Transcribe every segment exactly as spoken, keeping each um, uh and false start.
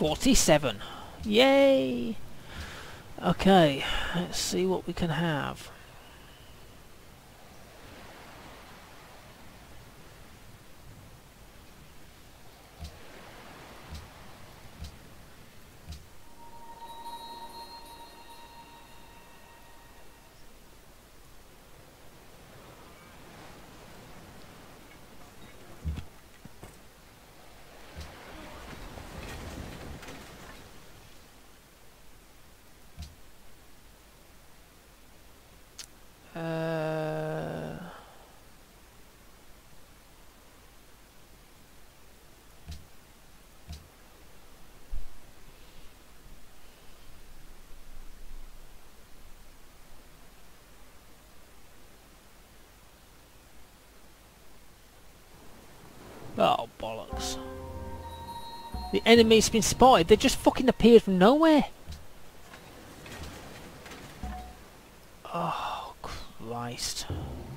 forty-seven. Yay! Okay, let's see what we can have. Uh, oh, bollocks. The enemy's been spotted. They just fucking appeared from nowhere. Oh, Christ.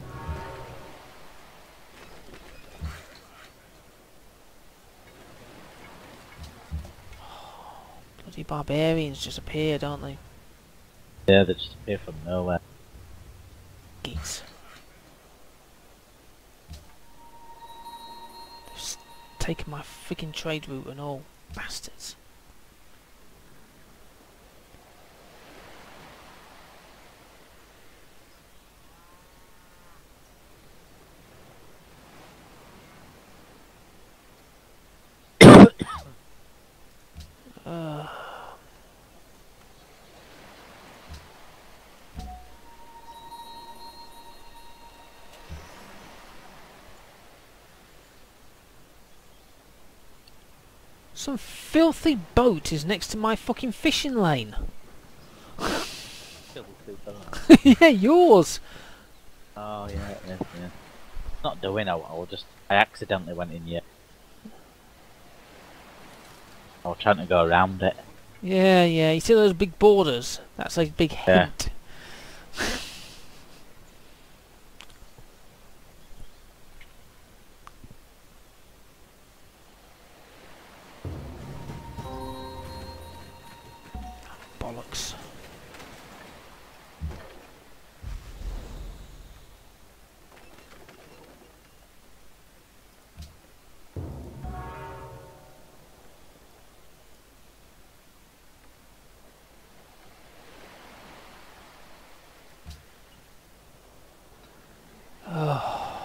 Bloody barbarians just appeared, aren't they? Yeah, they just appear from nowhere. Geeks. They've s- taken my freaking trade route and all. Bastards. uh. Some filthy boat is next to my fucking fishing lane. Yeah, yours. Oh yeah, yeah, yeah. Not doing. I, I was just. I accidentally went in yet. I was trying to go around it. Yeah, yeah. You see those big borders? That's a big Yeah. hint. Bollocks. Oh.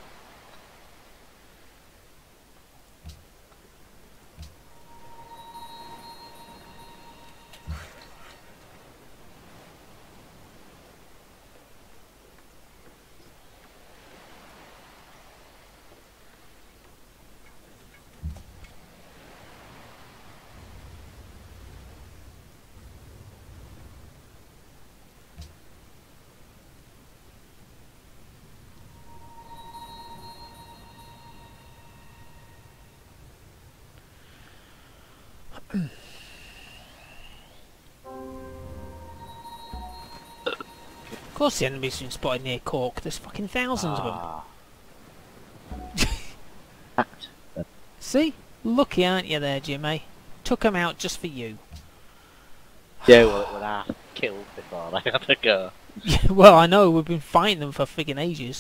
Of course the enemy's been spotted near Cork. There's fucking thousands Ah. of them. Fact. See? Lucky, aren't you there, Jimmy? Took 'em out just for you. Yeah, well, well, I killed before I had to go. Yeah, well, I know. We've been fighting them for friggin' ages.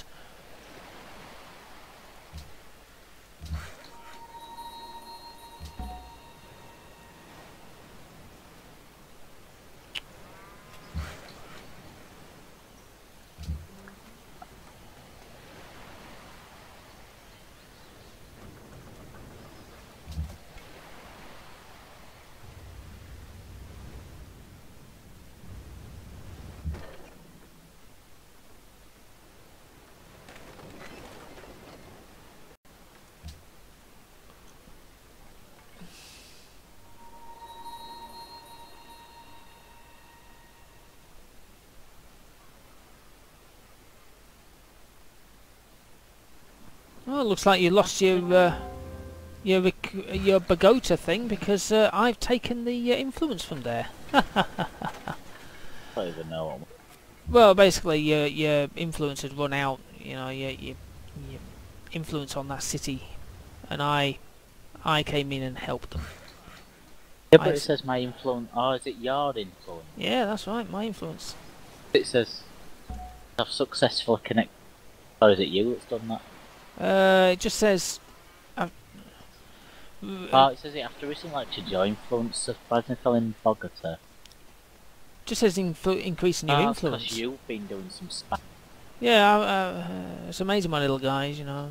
Well, it looks like you lost your uh, your rec your Boudicca thing because uh, I've taken the uh, influence from there. I don't even know what. Well, basically, your your influence had run out. You know, your your, your influence on that city, and I I came in and helped them. Yeah, I but it s- says my influence. Oh, is it your influence? yeah, that's right, my influence. It says I've successfully connected. Or is it you that's done that? Uh, it just says. Uh, Oh, it it says it after recent lecture, your influence surprisingly fell in Boudicca. just says influ- increasing your Oh, that's because influence. you've been doing some spam. Yeah, uh, uh, it's amazing, my little guys. You know.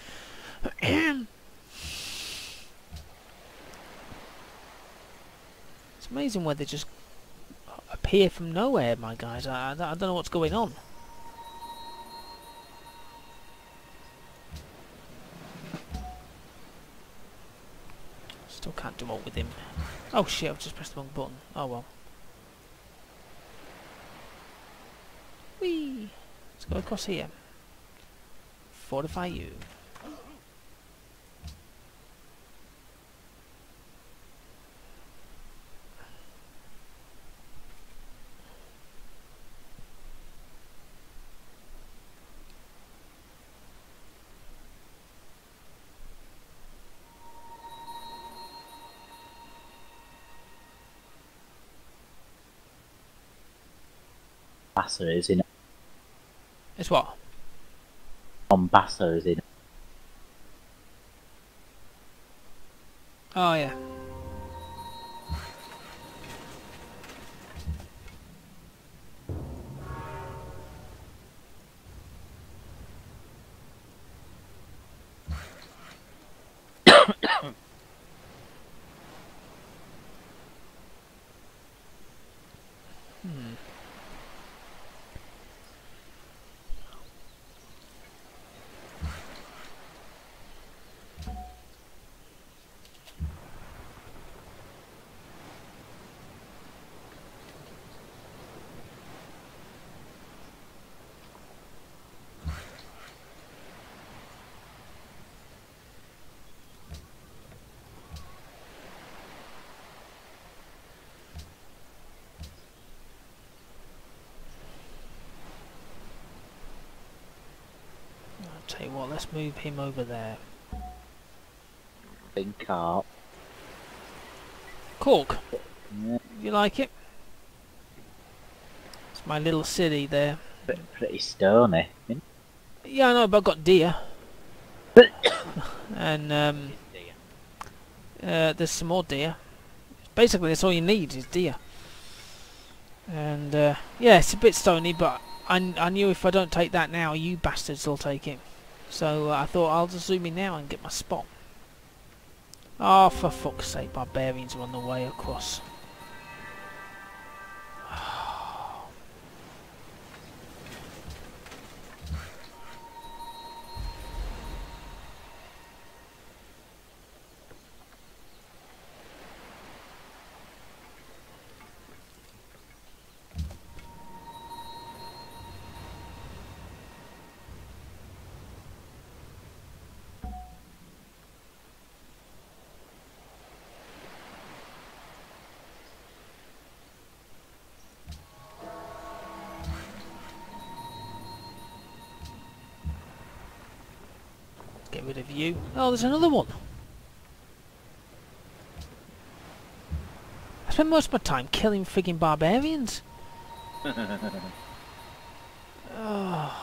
It's amazing where they just appear from nowhere, my guys. I, I, I don't know what's going on. Still can't do what with him. Oh shit, I've just pressed the wrong button. Oh well. Whee! Let's go across here. Fortify you. Bassa is in. It's what? Bombassa is in. Oh yeah. Hmm. I'll tell you what, let's move him over there. In car. Cork, Yeah, you like it? It's my little city there. pretty, pretty stony. isn't Yeah, I know, but I've got deer. it? And um, Dear. uh, there's some more deer. Basically, that's all you need is deer. And uh, yeah, it's a bit stony, but I, I knew if I don't take that now, you bastards will take it. So uh, I thought I'll just zoom in now and get my spot. Oh, for fuck's sake, barbarians are on the way across. Get rid of you. Oh, there's another one. I spend most of my time killing frigging barbarians. Oh.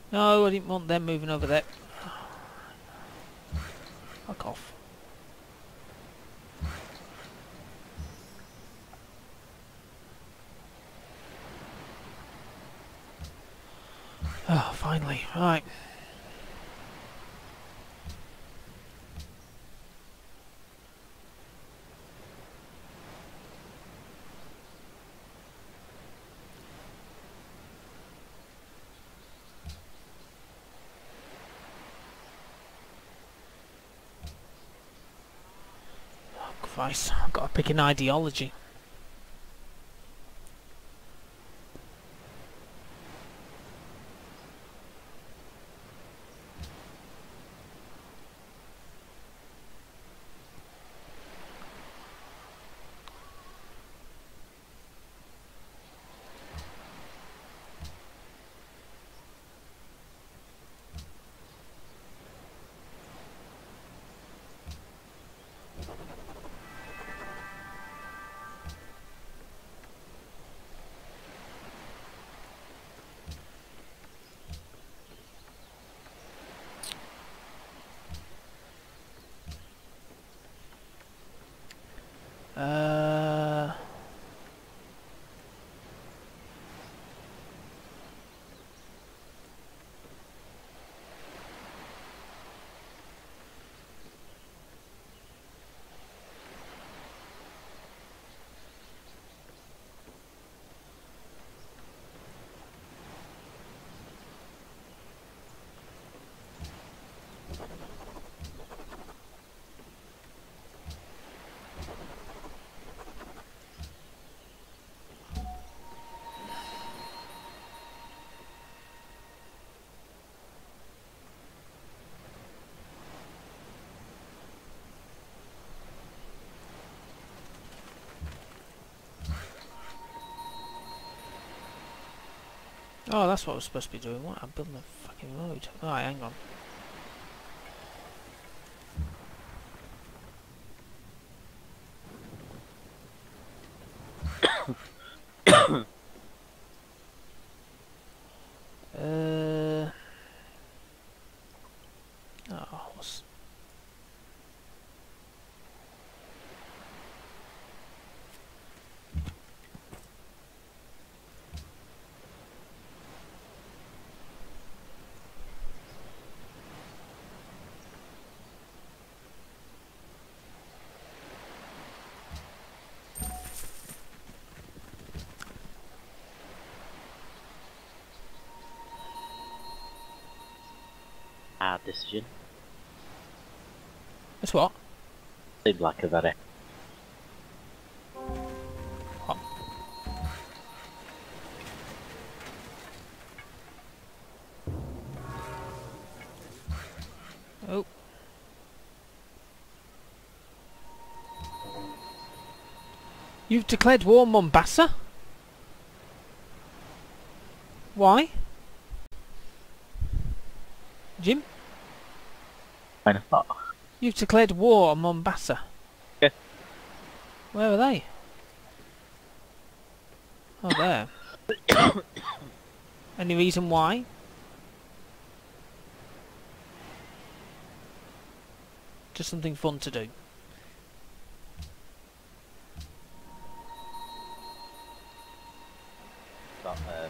No, I didn't want them moving over there. Fuck off. Oh, finally. Right. Oh, Christ. I've got to pick an ideology. Uh... Oh, that's what I was supposed to be doing. What? I'm building a fucking road. Alright, hang on. uh... Oh, what's... Hard decision. It's what? Seemed like a very... What? Oh. You've declared war on Mombasa? Why? Jim? Why not? You've declared war on Mombasa? Yeah. Where are they? Oh, there. Any reason why? Just something fun to do. But, um...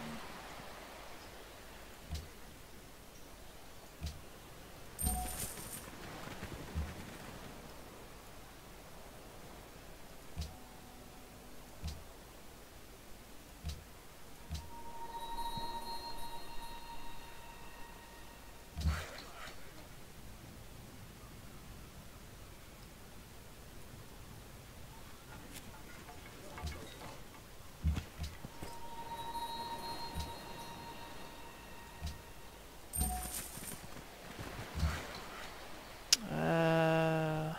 Uh,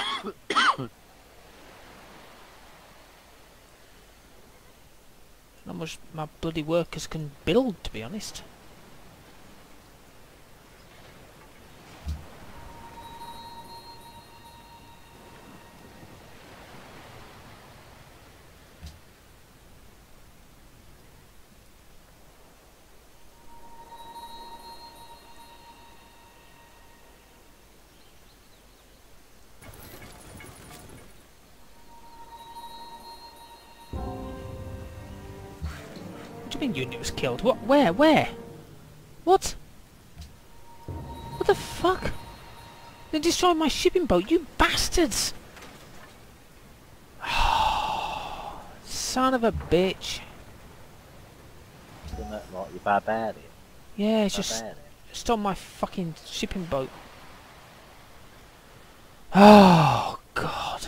not much my bloody workers can build, to be honest. shipping unit was killed. What? Where? Where? What? What the fuck? They destroyed my shipping boat, you bastards! Son of a bitch. Isn't it like you barbarian? Yeah, it's just, Barbarian. just on my fucking shipping boat. Oh, God.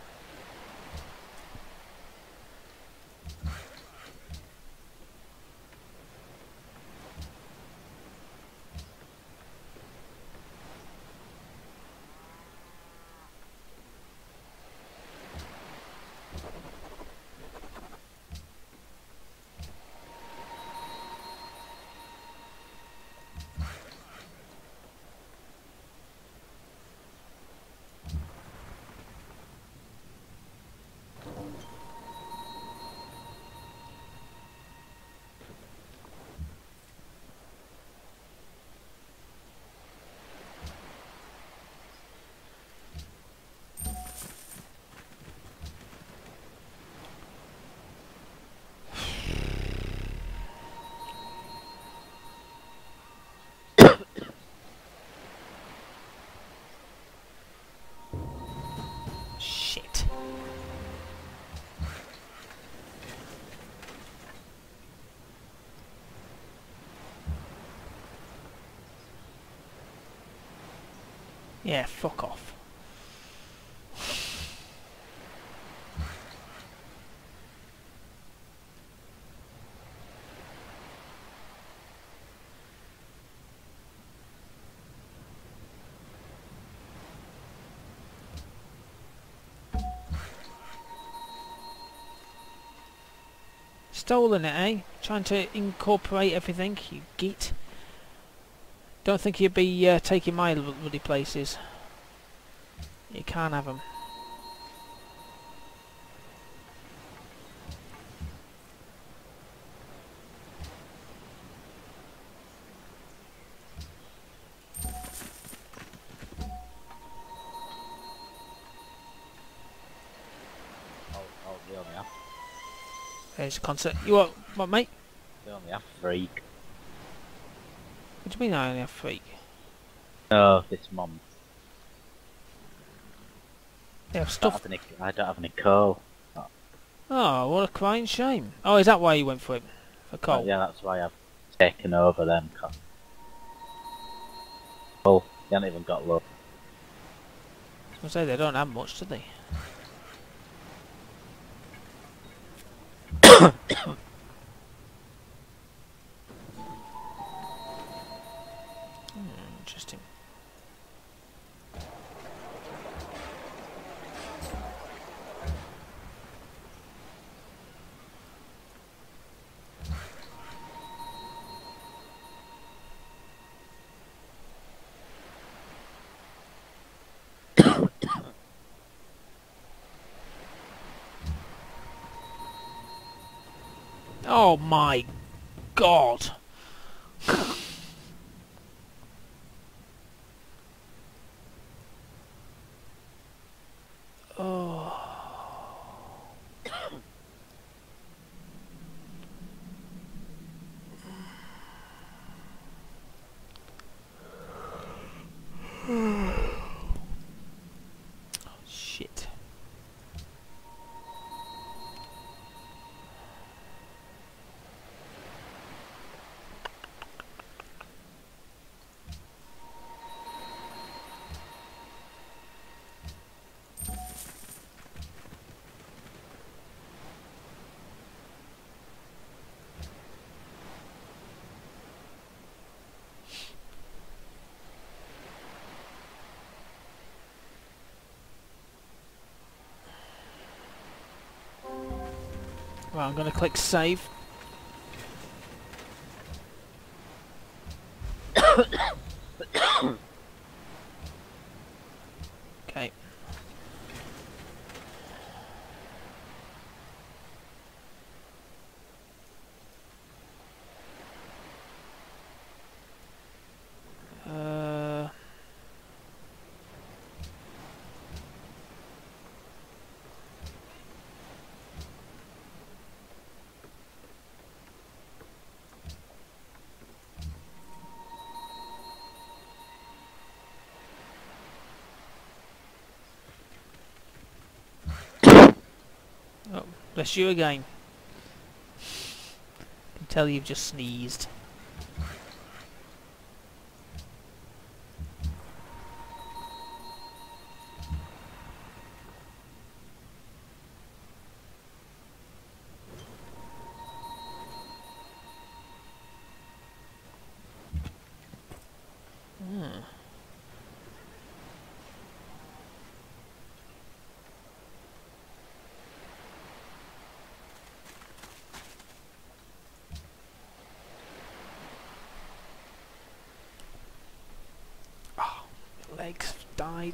Shit. Yeah, fuck off. Stolen it, eh? Trying to incorporate everything, you git. Don't think you'd be uh, taking my bloody places. You can't have them. Oh, oh, they only have, There's a concert. You what, what, mate? they only have freak. What do you mean I only have three? No, this month. They have I don't stuff. have any, I don't have any coal. Oh, what a crying shame. Oh, is that why you went for it? For coal? Oh, yeah, that's why I've taken over them. Oh, they haven't even got low. I was going to say, they don't have much, do they? Hmm, interesting. Oh my god! Oh. Shit. Right, I'm going to click save. Okay. Uh... Bless you again. I can tell you've just sneezed. Hmm. Oh, legs died.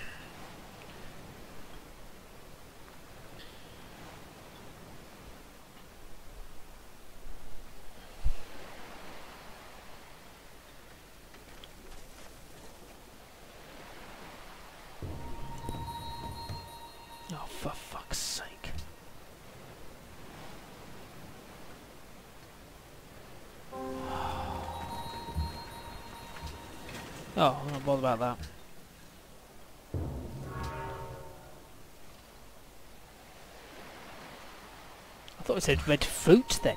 Oh, for fuck's sake. Oh, I'm not bothered about that. I thought it said red fruit then.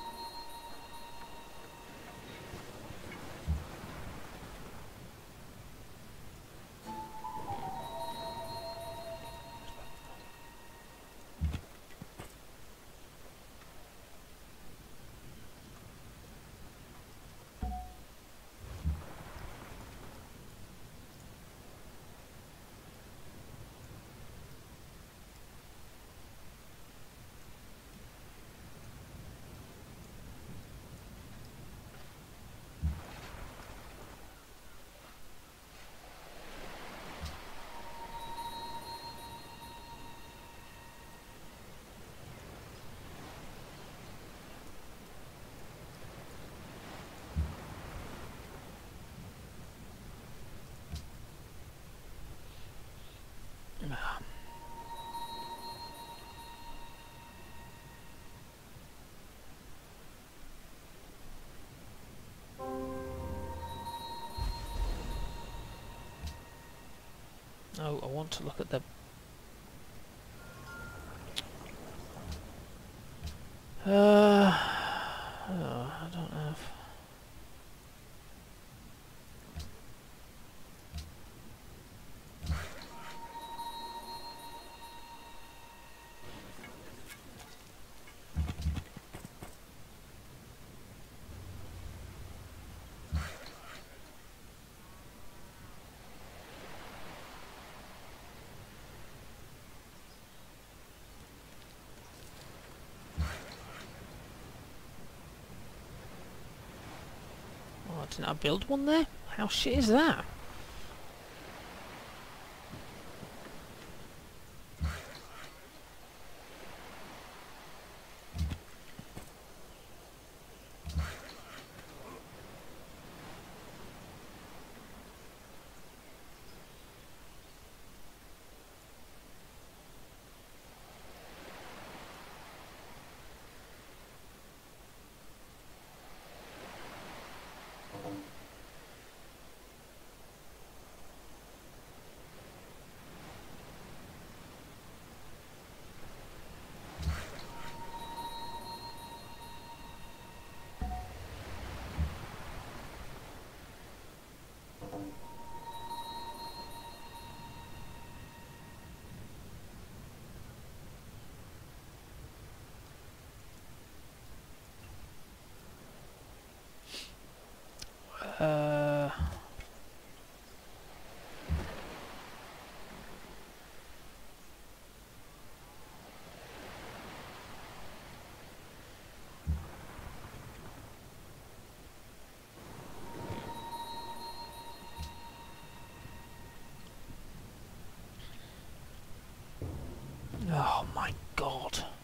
Oh, I want to look at the... Uh, oh, I don't have... Oh, didn't I build one there? How shit is that? Uh... Oh my god.